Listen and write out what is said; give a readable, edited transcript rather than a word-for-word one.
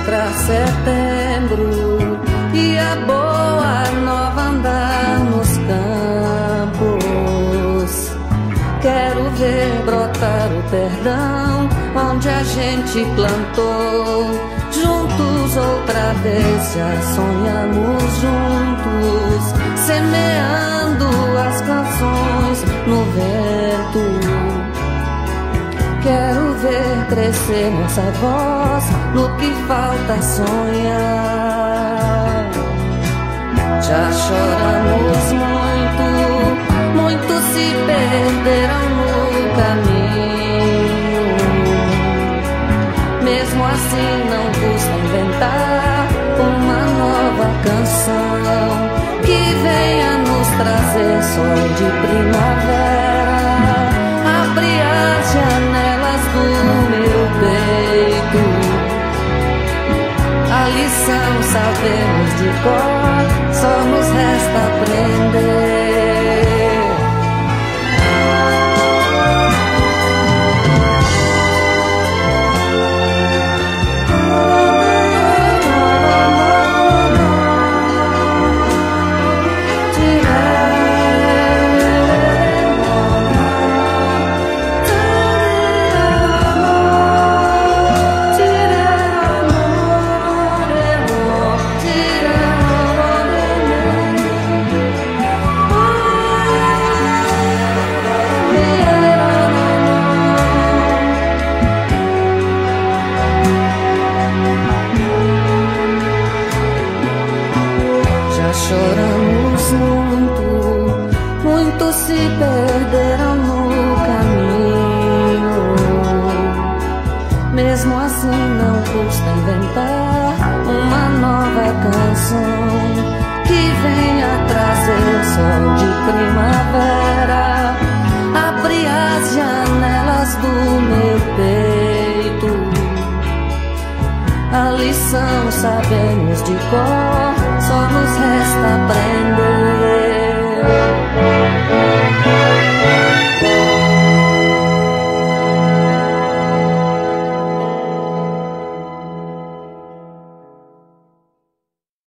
entrar setembro e a boa nova andar nos campos. Quero ver brotar o perdão onde a gente plantou. Juntos outra vez já sonhamos juntos, semeando as canções no vento. Quero ver crescer nossa voz no que falta sonhar. Já choramos muito, muitos se perderam no caminho. Mesmo assim não custa inventar uma nova canção que venha nos trazer sol de primavera. Abre as janelas do meu peito. A lição sabemos de cor, só nos resta aprender. Choramos muito, muitos se perderam no caminho. Mesmo assim não custa inventar uma nova canção que venha trazer sol de primavera. Abre as janelas do meu peito. A lição sabemos de cor, só nos resta